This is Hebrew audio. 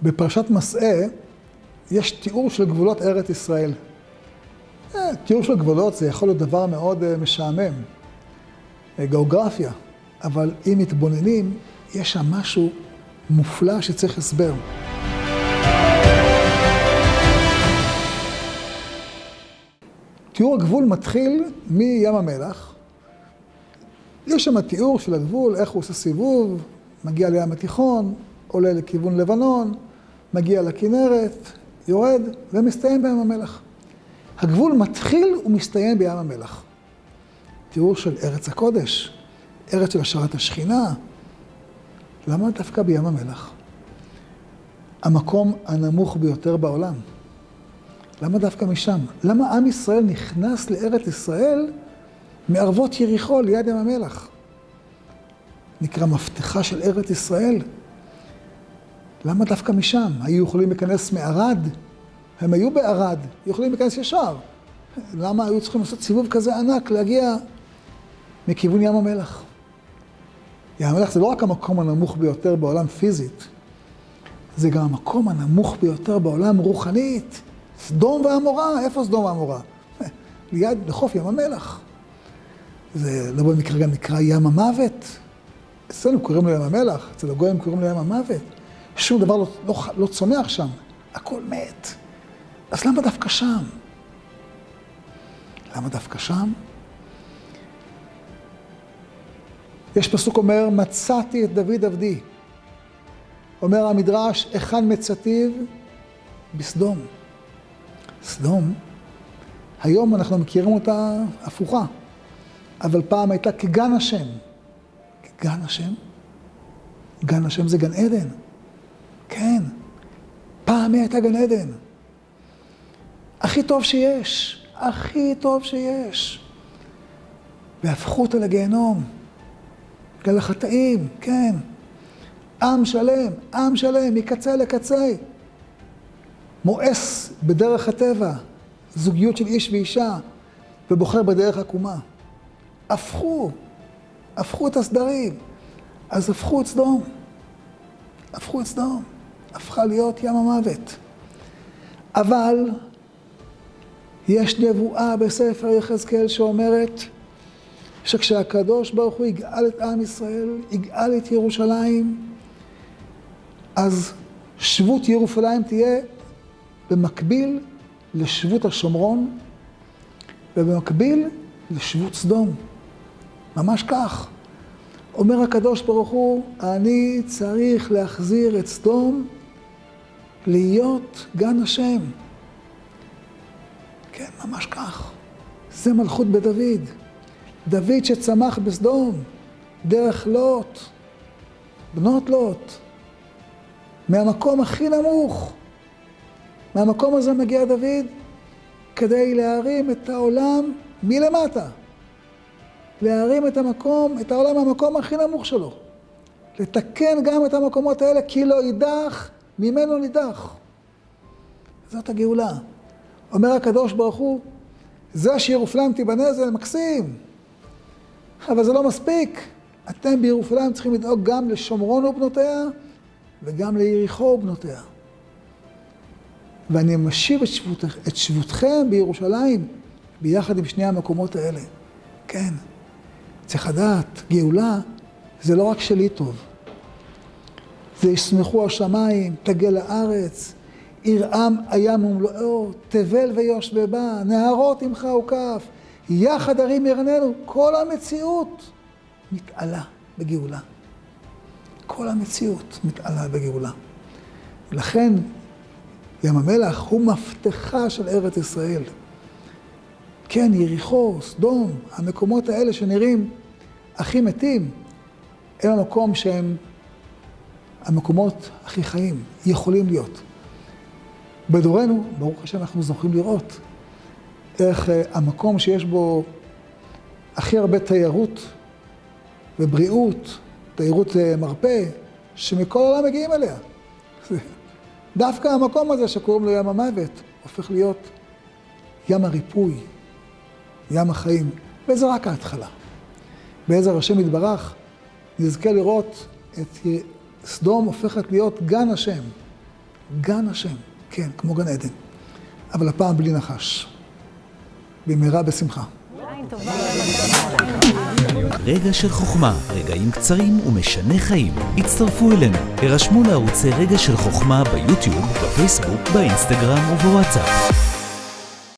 בפרשת מסעה יש תיאור של גבולות ארץ ישראל. תיאור של גבולות זה יכול להיות דבר מאוד משעמם, גיאוגרפיה, אבל אם מתבוננים, יש שם משהו מופלא שצריך הסבר. תיאור הגבול מתחיל מים המלח. יש שם תיאור של הגבול, איך הוא עושה סיבוב, מגיע לים התיכון, עולה לכיוון לבנון, מגיע לכנרת, יורד ומסתיים בים המלח. הגבול מתחיל ומסתיים בים המלח. תיאור של ארץ הקודש, ארץ של השראת השכינה. למה דווקא בים המלח? המקום הנמוך ביותר בעולם. למה דווקא משם? למה עם ישראל נכנס לארץ ישראל מערבות יריחו ליד ים המלח? נקרא מפתחה של ארץ ישראל. למה דווקא משם? היו יכולים להיכנס מערד? הם היו בערד, יכולים להיכנס ישר. למה היו צריכים לעשות סיבוב כזה ענק, להגיע מכיוון ים המלח? ים המלח זה לא רק המקום הנמוך ביותר בעולם פיזית, זה גם המקום הנמוך ביותר בעולם רוחנית. סדום ועמורה, איפה סדום ועמורה? ליד, לחוף ים המלח. זה לא במקרה גם נקרא ים המוות. אצלנו קוראים לו ים המלח, אצל הגויים קוראים לו ים המוות. שום דבר לא צומח שם, הכל מת. אז למה דווקא שם? למה דווקא שם? יש פסוק אומר, מצאתי את דוד עבדי. אומר המדרש, היכן מצאתיו? בסדום. סדום, היום אנחנו מכירים אותה הפוכה, אבל פעם הייתה כגן השם. כגן השם? גן השם זה גן עדן. כן, פעם הייתה גן עדן. הכי טוב שיש, הכי טוב שיש. והפכו אותה לגיהנום. בגלל החטאים, כן. עם שלם, מקצה לקצה. מואס בדרך הטבע, זוגיות של איש ואישה, ובוחר בדרך עקומה. הפכו את הסדרים. אז הפכו את סדום. הפכה להיות ים המוות. אבל יש נבואה בספר יחזקאל שאומרת שכשהקדוש ברוך הוא יגאל את עם ישראל, יגאל את ירושלים, אז שבות ירושלים תהיה במקביל לשבות השומרון, ובמקביל לשבות סדום. ממש כך. אומר הקדוש ברוך הוא, אני צריך להחזיר את סדום להיות גן השם. כן, ממש כך. זה מלכות בדוד. דוד שצמח בסדום, דרך לוט, בנות לוט, מהמקום הכי נמוך. מהמקום הזה מגיע דוד כדי להרים את העולם מלמטה. להרים את העולם מהמקום הכי נמוך שלו. לתקן גם את המקומות האלה, כי לא יידח, ממנו נידח. זאת הגאולה. אומר הקדוש ברוך הוא, זה שירושלים תיבנה זה מקסים. אבל זה לא מספיק. אתם בירושלים צריכים לדאוג גם לשומרון ובנותיה, וגם ליריחו ובנותיה. ואני משיב את שבותכם בירושלים, ביחד עם שני המקומות האלה. כן. צריך לדעת, גאולה זה לא רק שלי טוב. זה ישמחו השמיים, תגל הארץ, ירעם הים ומלואו, תבל ויושבי בה, נהרות עמך וכף, יחד הרים ירננו. כל המציאות מתעלה בגאולה. כל המציאות מתעלה בגאולה. ולכן ים המלח הוא מפתחה של ארץ ישראל. כן, יריחו, סדום, המקומות האלה שנראים הכי מתים, הם המקום שהם המקומות הכי חיים, יכולים להיות. בדורנו, ברוך השם, אנחנו זוכים לראות איך המקום שיש בו הכי הרבה תיירות ובריאות, תיירות מרפא, שמכל העולם מגיעים אליה. דווקא המקום הזה שקוראים לו ים המוות, הופך להיות ים הריפוי, ים החיים, וזה רק ההתחלה. בעזר השם יתברך, נזכה לראות את סדום הופכת להיות גן השם. גן השם, כן, כמו גן עדן. אבל הפעם בלי נחש. במהרה בשמחה. רגע של חוכמה, רגעים קצרים ומשנה חיים. הצטרפו אלינו, הרשמו לערוצי רגע של חוכמה ביוטיוב, בפייסבוק, באינסטגרם ובוואטסאפ.